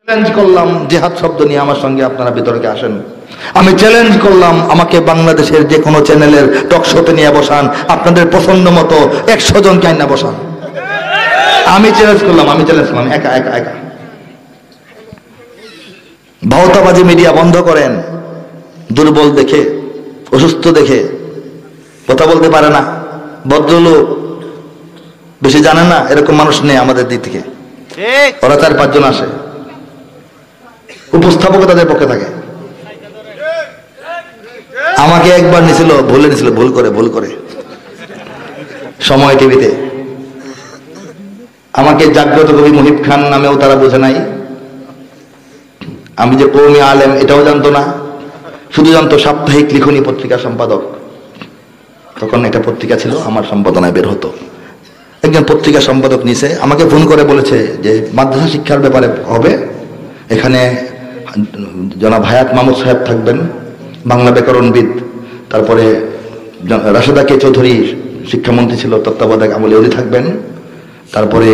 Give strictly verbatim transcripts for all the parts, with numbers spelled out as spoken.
Challenge করলাম জিহাদ শব্দ নিয়ে আমার সঙ্গে আপনারা বিতর্কে আসেন। আমি চ্যালেঞ্জ করলাম আমাকে বাংলাদেশের যে কোনো চ্যানেলের টক শোতে নিয়ে বসান, আপনাদের পছন্দ মতো একশো জনকে আইনা বসান। আমি চ্যালেঞ্জ করলাম, আমি চ্যালেঞ্জ করলাম একা একা একা। ভাওতাবাজি মিডিয়া বন্ধ করেন। দুর্বল দেখে, অসুস্থ দেখে, কথা বলতে পারে না, ভদ্রলোক, বেশি জানে না, এরকম মানুষ নেই আমাদের দিক থেকে। ওরা চার পাঁচজন আসে, উপস্থাপক তাদের পক্ষে থাকে। আমাকে একবার নিছিল, ভুলে নিছিল, ভুল করে ভুল করে সময় টিভিতে। আমাকে জাগ্রত কবি মুহিব খান নামেও তারা বোঝে নাই। আমি যে কওমি আলেম এটাও জানতো না, শুধু জানতো সাপ্তাহিক লিখনী পত্রিকা সম্পাদক। তখন একটা পত্রিকা ছিল, আমার সম্পাদনায় বের হতো। একজন পত্রিকা সম্পাদক নিছে, আমাকে ফোন করে বলেছে যে মাদ্রাসা শিক্ষার ব্যাপারে হবে, এখানে জনাব হায়াত মাহমুদ সাহেব থাকবেন, বাংলা ব্যাকরণবিদ। তারপরে রাশেদা কে চৌধুরী শিক্ষামন্ত্রী ছিল, তত্ত্বাবধায়ক আমলে উনি থাকবেন। তারপরে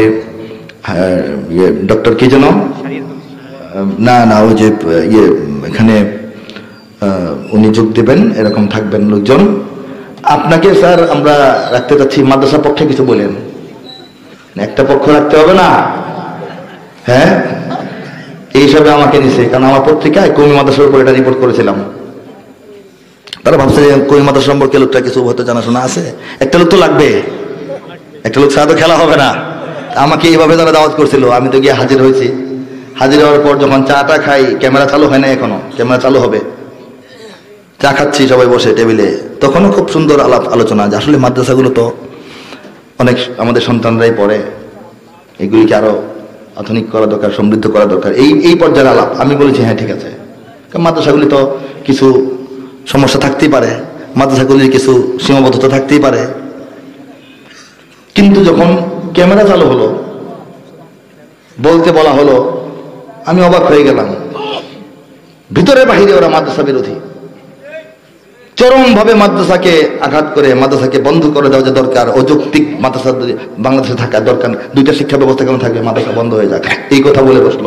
ডক্টর কে যেন, না না ওই যে ইয়ে এখানে উনি যোগ দেবেন, এরকম থাকবেন লোকজন। আপনাকে স্যার আমরা রাখতে চাচ্ছি, মাদ্রাসা পক্ষে কিছু বলেন। একটা পক্ষ রাখতে হবে না, হ্যাঁ, এই হিসাবে আমাকে নিছে। কারণ আমার পত্রিকায় কওমি মাদ্রাসার উপর এটা রিপোর্ট করেছিলাম। তারা ভাবছে যে কওমি মাদ্রাসা সম্পর্কে লোকটা কিছু হয়তো জানাশোনা আছে, একটা লোক তো লাগবে, একটা লোক ছাড়া তো খেলা হবে না। আমাকে এইভাবে তারা দাওয়াত করছিল, আমি তো গিয়ে হাজির হয়েছি। হাজির হওয়ার পর যখন চাটা খাই, ক্যামেরা চালু হয় না এখনো, ক্যামেরা চালু হবে, চা খাচ্ছি সবাই বসে টেবিলে, তখনও খুব সুন্দর আলাপ আলোচনা যে আসলে মাদ্রাসাগুলো তো অনেক আমাদের সন্তানরাই পড়ে, এগুলিকে আরো আধুনিক করা দরকার, সমৃদ্ধ করা দরকার, এই এই পর্যায়ের আলাপ। আমি বলেছি হ্যাঁ ঠিক আছে, কারণ মাদ্রাসাগুলি তো কিছু সমস্যা থাকতেই পারে, মাদ্রাসাগুলির কিছু সীমাবদ্ধতা থাকতেই পারে। কিন্তু যখন ক্যামেরা চালু হলো, বলতে বলা হলো, আমি অবাক হয়ে গেলাম। ভিতরে বাহিরে ওরা মাদ্রাসা বিরোধী, চরম ভাবে মাদ্রাসাকে আঘাত করে, মাদ্রাসাকে বন্ধ করে দেওয়া যে দরকার, অযৌক্তিক মাদ্রাসা বাংলাদেশে থাকা দরকার, দুইটা শিক্ষা ব্যবস্থা কেমন থাকবে, মাদ্রাসা বন্ধ হয়ে যাক, এই কথা বলে বসলো।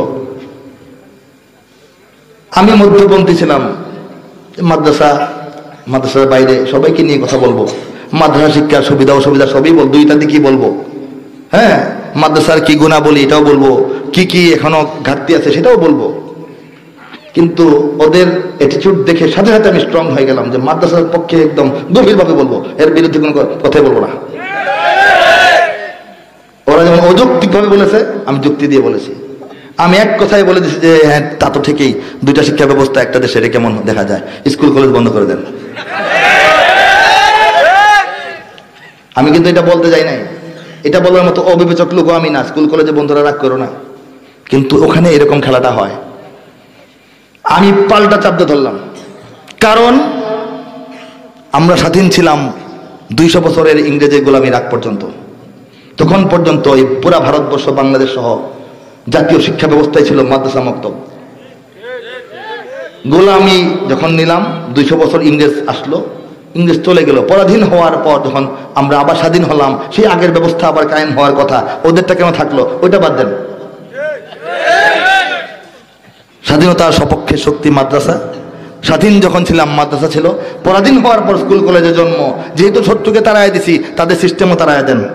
আমি মধ্যপন্থী ছিলাম, মাদ্রাসা মাদ্রাসার বাইরে সবাইকে নিয়ে কথা বলবো, মাদ্রাসা শিক্ষার সুবিধা অসুবিধা সবই বল, দুইটা দিকই বলবো, হ্যাঁ, মাদ্রাসার কি গুণা বলি এটাও বলবো, কি কি এখনো ঘাটতি আছে সেটাও বলবো। কিন্তু ওদের অ্যাটিটিউড দেখে সাথে সাথে আমি স্ট্রং হয়ে গেলাম যে মাদ্রাসার পক্ষে একদম গভীরভাবে বলবো, এর বিরুদ্ধে কোনো কথাই বলবো না। ওরা যেমন অযৌক্তিকভাবে বলেছে, আমি যুক্তি দিয়ে বলেছি। আমি এক কথাই বলে দিচ্ছি যে হ্যাঁ তা তো ঠিকই, দুইটা শিক্ষা ব্যবস্থা একটা দেশে কেমন দেখা যায়, স্কুল কলেজ বন্ধ করে দেন। আমি কিন্তু এটা বলতে যাই নাই, এটা বলার মতো অবিবেচক লোক আমি না, স্কুল কলেজে বন্ধুরা রাগ করো না, কিন্তু ওখানে এরকম খেলাটা হয়। আমি পাল্টা চাপতে ধরলাম, কারণ আমরা স্বাধীন ছিলাম দুইশো বছরের ইংরেজের গোলামির আগ পর্যন্ত। তখন পর্যন্ত এই পুরা ভারতবর্ষ, বাংলাদেশ সহ জাতীয় শিক্ষা ব্যবস্থায় ছিল মাদ্রাসা মক্তব। গোলামি যখন নিলাম, দুইশো বছর ইংরেজ আসলো, ইংরেজ চলে গেল, পরাধীন হওয়ার পর যখন আমরা আবার স্বাধীন হলাম, সেই আগের ব্যবস্থা আবার কায়েম হওয়ার কথা, ওদেরটা কেন থাকলো, ওইটা বাদ দেন। স্বাধীনতার সপক্ষে শক্তি মাদ্রাসা, স্বাধীন যখন ছিলাম মাদ্রাসা ছিল, পরাধীন হওয়ার পর স্কুল কলেজে জন্ম, যেহেতু শত্রুকে তাড়ায় দিছি, তাদের সিস্টেমও তাড়ায় দেন।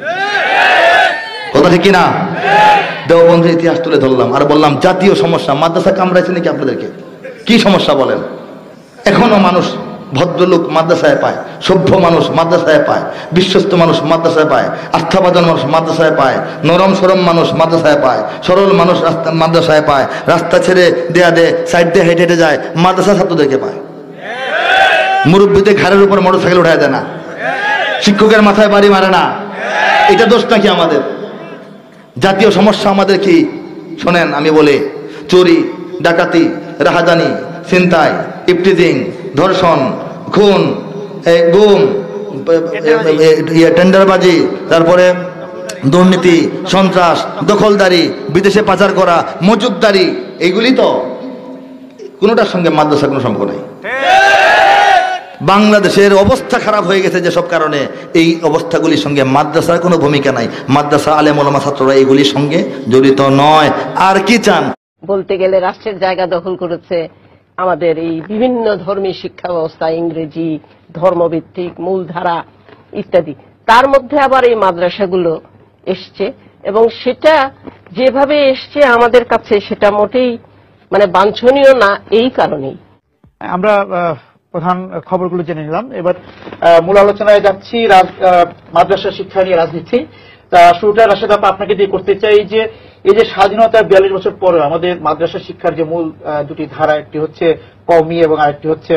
কথা ঠিক কিনা? দেওবন্দের ইতিহাস তুলে ধরলাম আর বললাম জাতীয় সমস্যা, মাদ্রাসা কামড়াইছে নাকি আপনাদেরকে, কি সমস্যা বলেন? এখনো মানুষ, ভদ্রলোক মাদ্রাসায় পায়, সভ্য মানুষ মাদ্রাসায় পায়, বিশ্বস্ত মানুষ মাদ্রাসায় পায়, আস্থাবাদন মানুষ মাদ্রাসায় পায়, নরম সরম মানুষ মাদ্রাসায় পায়, সরল মানুষ রাস্তা মাদ্রাসায় পায়, রাস্তা ছেড়ে দেয়া দে সাইড দিয়ে হেঁটে হেঁটে যায়, মাদ্রাসা ছাত্রদেরকে পায়। মুরব্বীদের ঘাড়ের উপর মোটর সাইকেল উঠায় দেয় না, শিক্ষকের মাথায় বাড়ি মারে না, এটা দোষ নাকি আমাদের? জাতীয় সমস্যা আমাদের কি? শোনেন আমি বলি, চুরি, ডাকাতি, রাহাজানি, ছিনতাই, ইফটিজিং, ধর্ষণ, খুন, গুম, টেন্ডারবাজি, তারপরে দুর্নীতি, সন্ত্রাস, দখলদারি, বিদেশে পাচার করা, মজুদদারি, এইগুলি তো কোনোটার সঙ্গে মাদ্রাসা কোনো সম্পর্ক নাই। বাংলাদেশের অবস্থা খারাপ হয়ে গেছে যেসব কারণে, এই অবস্থাগুলির সঙ্গে মাদ্রাসার কোনো ভূমিকা নাই। মাদ্রাসা, আলেম ওলামা, ছাত্ররা এগুলির সঙ্গে জড়িত নয়। আর কি চান? বলতে গেলে রাষ্ট্রের জায়গা দখল করেছে আমাদের এই বিভিন্ন ধর্মী শিক্ষা ব্যবস্থা, ইংরেজি, ধর্মভিত্তিক, মূলধারা ইত্যাদি। তার মধ্যে আবার এই মাদ্রাসাগুলো এসছে এবং সেটা যেভাবে এসছে আমাদের কাছে সেটা মোটেই মানে বাঞ্ছনীয় না। এই কারণেই আমরা প্রধান খবরগুলো জেনে নিলাম। এবার মূল আলোচনায় যাচ্ছি মাদ্রাসা শিক্ষা নিয়ে রাজনীতি। তা শুরুটা রাশেদ আপা আপনাকে দিয়ে করতে চাই যে এই যে স্বাধীনতার বিয়াল্লিশ বছর পরে আমাদের মাদ্রাসা শিক্ষার যে মূল দুটি ধারা, একটি হচ্ছে কওমি এবং আরেকটি হচ্ছে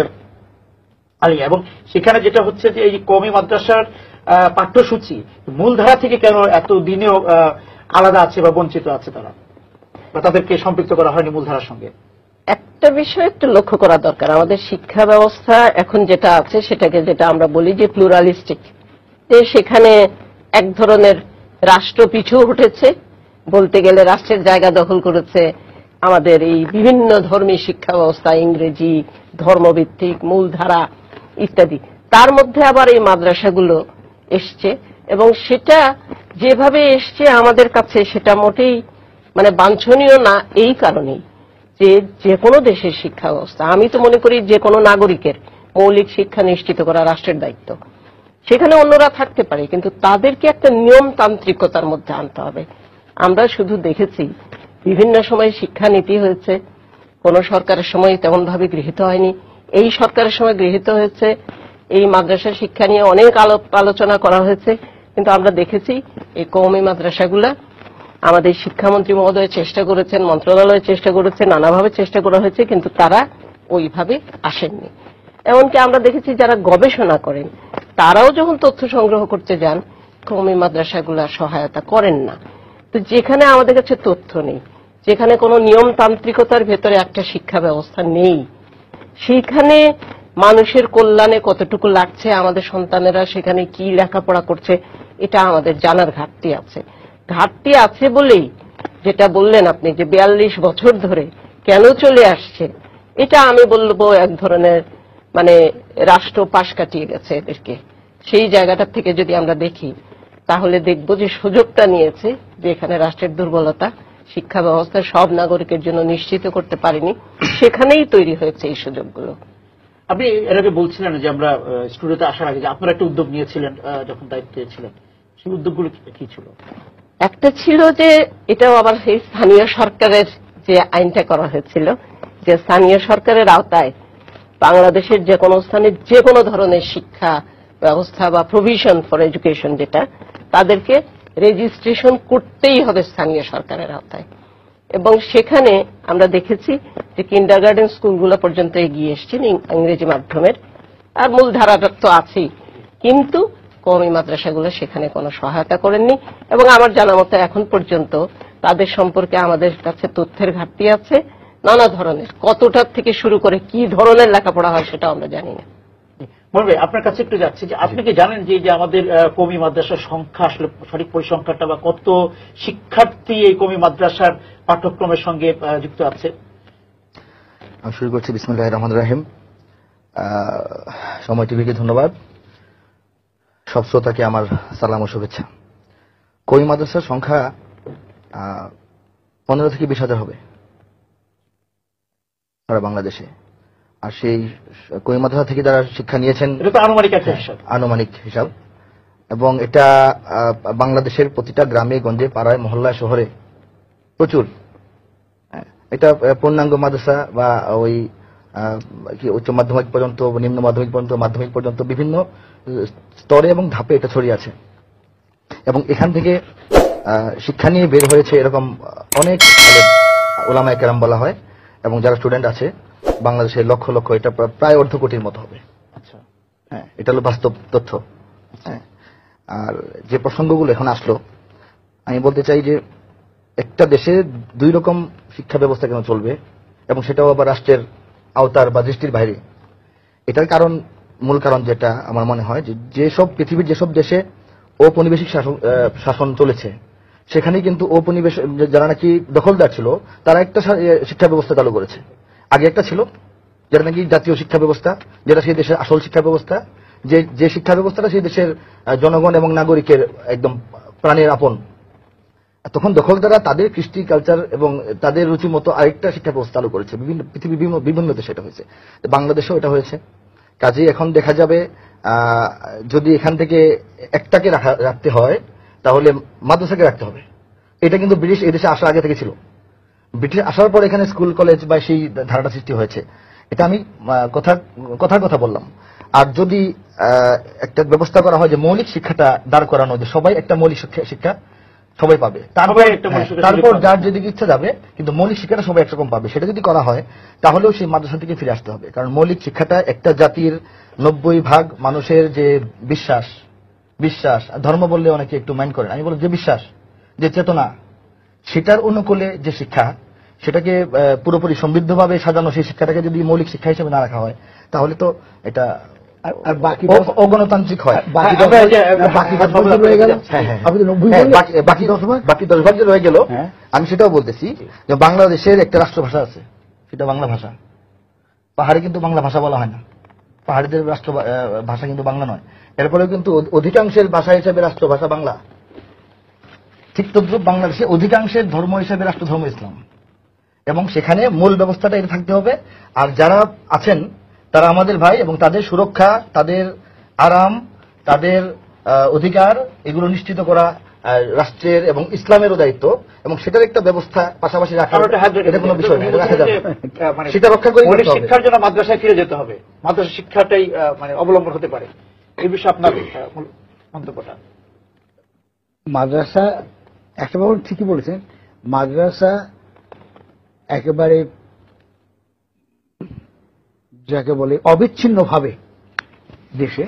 আলিয়া, এবং সেখানে যেটা হচ্ছে যে এই কওমি মাদ্রাসার পাঠ্যসূচি মূল ধারা থেকে কেন এত দিনেও আলাদা আছে বা বঞ্চিত আছে তারা, বা তাদেরকে সম্পৃক্ত করা হয়নি মূলধারার সঙ্গে? একটা বিষয় একটু লক্ষ্য করা দরকার। আমাদের শিক্ষা ব্যবস্থা এখন যেটা আছে সেটাকে যেটা আমরা বলি যে প্লুরালিস্টিক, যে সেখানে এক ধরনের রাষ্ট্র পিছু উঠেছে, বলতে গেলে রাষ্ট্রের জায়গা দখল করেছে আমাদের এই বিভিন্ন ধর্মী শিক্ষা ব্যবস্থা, ইংরেজি, ধর্মভিত্তিক, মূলধারা ইত্যাদি। তার মধ্যে আবার এই মাদ্রাসাগুলো এসছে এবং সেটা যেভাবে এসছে আমাদের কাছে সেটা মোটেই মানে বাঞ্ছনীয় না। এই কারণেই যে যে কোনো দেশের শিক্ষা ব্যবস্থা, আমি তো মনে করি যে কোনো নাগরিকের মৌলিক শিক্ষা নিশ্চিত করা রাষ্ট্রের দায়িত্ব। সেখানে অন্যরা থাকতে পারে, কিন্তু তাদেরকে একটা নিয়মতান্ত্রিকতার মধ্যে আনতে হবে। আমরা শুধু দেখেছি বিভিন্ন সময় শিক্ষানীতি হয়েছে, কোন সরকারের সময় তেমন ভাবে গৃহীত হয়নি, এই সরকারের সময় গৃহীত হয়েছে। এই মাদ্রাসা শিক্ষা নিয়ে অনেক আলোচনা করা হয়েছে, কিন্তু আমরা দেখেছি এই কওমি মাদ্রাসাগুলা আমাদের শিক্ষামন্ত্রী মহোদয় চেষ্টা করেছেন, মন্ত্রণালয় চেষ্টা করেছে, নানাভাবে চেষ্টা করা হয়েছে, কিন্তু তারা ওইভাবে আসেননি। এমনকি আমরা দেখেছি যারা গবেষণা করেন তারাও যখন তথ্য সংগ্রহ করতে যান কওমি মাদ্রাসাগুলা সহায়তা করেন না। তো যেখানে আমাদের কাছে তথ্য নেই, যেখানে কোনো নিয়মতান্ত্রিকতার ভেতরে একটা শিক্ষা ব্যবস্থা নেই, সেইখানে মানুষের কল্যাণে কতটুকু লাগছে, আমাদের সন্তানেরা সেখানে কি লেখাপড়া করছে, এটা আমাদের জানার ঘাটতি আছে। ঘাটতি আছে বলেই যেটা বললেন আপনি যে বিয়াল্লিশ বছর ধরে কেন চলে আসছে, এটা আমি বলবো এক ধরনের মানে রাষ্ট্র পাশ কাটিয়ে গেছে এদেরকে। সেই জায়গাটা থেকে যদি আমরা দেখি তাহলে দেখব যে সুযোগটা নিয়েছে যে এখানে রাষ্ট্রের দুর্বলতা, শিক্ষা ব্যবস্থা সব নাগরিকের জন্য নিশ্চিত করতে পারেনি, সেখানেই তৈরি হয়েছে এই সুযোগগুলো। আপনি এর আগে বলছিলেন যে আমরা স্টুডিওতে আসার আগে যে আপনারা একটা উদ্যোগ নিয়েছিলেন যখন দায়িত্বে ছিলেন, সেই উদ্যোগগুলো কি ছিল? একটা ছিল যে এটাও আবার সেই স্থানীয় সরকারের যে আইনটা করা হয়েছিল, যে স্থানীয় সরকারের আওতায় বাংলাদেশের যে কোনো স্থানে যে কোনো ধরনের শিক্ষা ব্যবস্থা বা প্রভিশন ফর এডুকেশন, যেটা তাদেরকে রেজিস্ট্রেশন করতেই হবে স্থানীয় সরকারের আওতায়। এবং সেখানে আমরা দেখেছি যে কিন্ডারগার্টেন স্কুলগুলো পর্যন্ত এগিয়ে এসছেন ইংরেজি মাধ্যমের, আর মূল ধারাটা তো আছেই, কিন্তু কওমি মাদ্রাসাগুলো সেখানে কোনো সহায়তা করেননি। এবং আমার জানা মতো এখন পর্যন্ত তাদের সম্পর্কে আমাদের কাছে তথ্যের ঘাটতি আছে নানা ধরনের, কতটার থেকে শুরু করে কি ধরনের লেখাপড়া হয় সেটা আমরা জানি না। মনে ভাই আপনার কাছে একটু যাচ্ছি যে আপনি কি জানেন যে আমাদের কওমি মাদ্রাসার সংখ্যা আসলে সঠিক পরিসংখ্যানটা বা কত শিক্ষার্থী এই কওমি মাদ্রাসার পাঠ্যক্রমের সঙ্গে যুক্ত আছে? আমি শুরু করছি। বিসমিল্লাহির রহমানির রহিম। সময় টিভিকে ধন্যবাদ, সব শ্রোতাকে আমার সালাম ও শুভেচ্ছা। কওমি মাদ্রাসার সংখ্যা পনেরো থেকে বিশ হাজার হবে সারা বাংলাদেশে। আর সেই কওমি মাদ্রাসা থেকে যারা শিক্ষা নিয়েছেন আনুমানিক একটা হিসাব, আনুমানিক হিসাব, এবং এটা বাংলাদেশের প্রতিটা গ্রামে গঞ্জে পাড়ায় মহল্লায় শহরে প্রচুর। এটা পূর্ণাঙ্গ মাদ্রাসা বা ওই উচ্চ মাধ্যমিক পর্যন্ত, নিম্ন মাধ্যমিক পর্যন্ত, মাধ্যমিক পর্যন্ত বিভিন্ন স্তরে এবং ধাপে এটা ছড়িয়ে আছে। এবং এখান থেকে শিক্ষা নিয়ে বের হয়েছে এরকম অনেক ওলামায়ে কেরাম বলা হয়, এবং যারা স্টুডেন্ট আছে বাংলাদেশের লক্ষ লক্ষ, এটা প্রায় অর্ধ কোটির মতো হবে। আচ্ছা, হ্যাঁ, এটা হলো বাস্তব তথ্য। হ্যাঁ, আর যে প্রসঙ্গগুলো এখন আসলো, আমি বলতে চাই যে একটা দেশে দুই রকম শিক্ষা ব্যবস্থা কেন চলবে, এবং সেটাও আবার রাষ্ট্রের আওতার বা দৃষ্টির বাইরে। এটার কারণ, মূল কারণ যেটা আমার মনে হয়, যে যেসব পৃথিবীর যেসব দেশে ঔপনিবেশিক শাসন শাসন চলেছে, সেখানে কিন্তু ঔপনিবেশ যারা নাকি দখলদার ছিল তারা একটা শিক্ষা ব্যবস্থা চালু করেছে। আগে একটা ছিল যেটা নাকি জাতীয় শিক্ষা ব্যবস্থা, যেটা সেই দেশের আসল শিক্ষা ব্যবস্থা, যে যে শিক্ষা ব্যবস্থাটা সেই দেশের জনগণ এবং নাগরিকের একদম প্রাণের আপন। তখন দখলদাররা তাদের কৃষ্টি কালচার এবং তাদের রুচি মতো আরেকটা শিক্ষা ব্যবস্থা চালু করেছে, বিভিন্ন পৃথিবীর বিভিন্ন- বিভিন্ন দেশে এটা হয়েছে, বাংলাদেশেও এটা হয়েছে। কাজেই এখন দেখা যাবে আহ, যদি এখান থেকে একটাকে রাখা- রাখতে হয় তাহলে মাদ্রাসাকে রাখতে হবে। এটা কিন্তু ব্রিটিশ এই দেশে আসার আগে থেকে ছিল। ব্রিটিশ আসার পর এখানে স্কুল কলেজ বা সেই ধারাটা সৃষ্টি হয়েছে। এটা আমি আহ, কথা কথার কথা বললাম। আর যদি আহ, একটা ব্যবস্থা করা হয় যে মৌলিক শিক্ষাটা দাঁড় করানো, যে সবাই একটা মৌলিক শিক্ষা শিক্ষা সবাই পাবে, তারপর সবাই একটা মৌলিক হ্যাঁ, শিক্ষা তারপর পাবে। যার যেদিকে ইচ্ছা যাবে, কিন্তু মৌলিক শিক্ষাটা সবাই একরকম পাবে, সেটা যদি করা হয় তাহলেও সেই মাদ্রাসা থেকে ফিরে আসতে হবে। কারণ মৌলিক শিক্ষাটা একটা জাতির নব্বই ভাগ মানুষের যে বিশ্বাস বিশ্বাস আর ধর্ম বললে অনেকে একটু মাইন্ড করেন, আমি বলবো যে বিশ্বাস, যে চেতনা, সেটার অনুকূলে যে শিক্ষা, সেটাকে আহ, পুরোপুরি সমৃদ্ধভাবে সাজানো সেই শিক্ষাটাকে যদি মৌলিক শিক্ষা হিসেবে না রাখা হয় তাহলে তো এটা আর- আর বাকি অ- অগণতান্ত্রিক হয়। বাকি আমরা এই যে- দশ- বাকি দশ ভাগ রয়ে গেল। হ্যাঁ, হ্যাঁ, আপনি তো নব্বই হ্যাঁ, বললেন। বাকি- বাকি দশ ভাগ বাকি দশ ভাগ যে রয়ে গেল, হ্যাঁ। আমি সেটাও বলতেছি যে বাংলাদেশের একটা রাষ্ট্রভাষা আছে, সেটা বাংলা ভাষা। পাহাড়ে কিন্তু বাংলা ভাষা বলা হয় না, পাহাড়িদের রাষ্ট্র আহ, ভাষা কিন্তু বাংলা নয়। এরপরেও কিন্তু অধ- অধিকাংশের ভাষা হিসেবে রাষ্ট্রভাষা বাংলা। ঠিক তদ্রুপ বাংলাদেশে অধিকাংশের ধর্ম হিসেবে রাষ্ট্র ধর্ম ইসলাম, এবং সেখানে মূল ব্যবস্থাটা এটা থাকতে হবে। আর যারা আছেন তারা আমাদের ভাই, এবং তাদের সুরক্ষা, তাদের আরাম, তাদের আহ, অধিকার এগুলো নিশ্চিত করা আহ, রাষ্ট্রের এবং ইসলামেরও দায়িত্ব, এবং সেটার একটা ব্যবস্থা পাশাপাশি রাখা, আমরা একটা হাত রেখে এটা কোনো দিই। বিষয় না, এটা রাখা যাবে। যে, আহ, মানে সেটা রক্ষা করে মৌলিক করতে হবে। শিক্ষার জন্য মাদ্রাসায় ফিরে যেতে হবে, মাদ্রাসা শিক্ষাটাই আহ, মানে অবলম্বন হতে পারে। এই বিষয়ে আপনার আহ, মূল মন্তব্যটা। মাদ্রাসা একটা ব্যাপার ঠিকই বলেছেন, মাদ্রাসা একেবারে যাকে বলে অবিচ্ছিন্নভাবে দেশে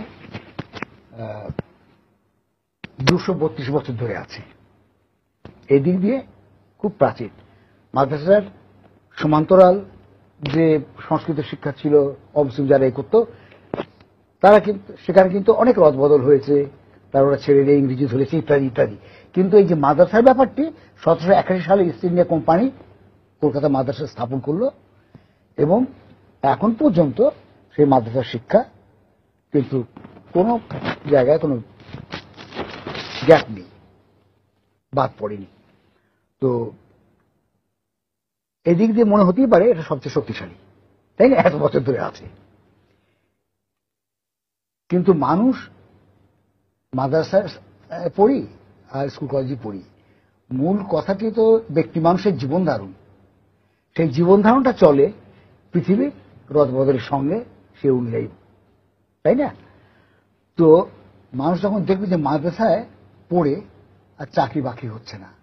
দুশো বত্রিশ বছর ধরে আছে। এদিক দিয়ে খুব প্রাচীন। মাদ্রাসার সমান্তরাল যে সংস্কৃত শিক্ষা ছিল, অমুসলিম যারা এই করতো, তারা কিন্তু সেখানে কিন্তু অনেক রদবদল হয়েছে, তারা ওরা ছেড়ে দিয়ে ইংরেজি ধরেছে ইত্যাদি ইত্যাদি। কিন্তু এই যে মাদ্রাসার ব্যাপারটি সতেরোশো একাশি সালে ইস্ট ইন্ডিয়া কোম্পানি কলকাতা মাদ্রাসা স্থাপন করলো, এবং এখন পর্যন্ত সেই মাদ্রাসার শিক্ষা কিন্তু কোনো জায়গায় কোনো গ্যাপ নেই, বাদ পড়েনি। তো এদিক দিয়ে মনে হতেই পারে এটা সবচেয়ে শক্তিশালী, তাই না, এত বছর ধরে আছে। কিন্তু মানুষ মাদ্রাসায় পড়ি আর স্কুল কলেজে পড়ি, মূল কথাটি তো ব্যক্তি মানুষের জীবন ধারণ। সেই জীবন ধারণটা চলে পৃথিবীর রদবদলের সঙ্গে সে অনুযায়ী, তাই না? তো মানুষ যখন দেখবে যে মাদ্রাসায় পড়ে আর চাকরি বাকরি হচ্ছে না,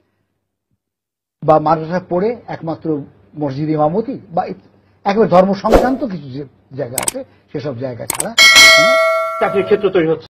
বা মাদ্রাসায় পড়ে একমাত্র মসজিদ ইমামতি বা একেবারে ধর্ম সংক্রান্ত কিছু যে জায়গা আছে সেসব জায়গা ছাড়া চাকরির ক্ষেত্র তৈরি হচ্ছে।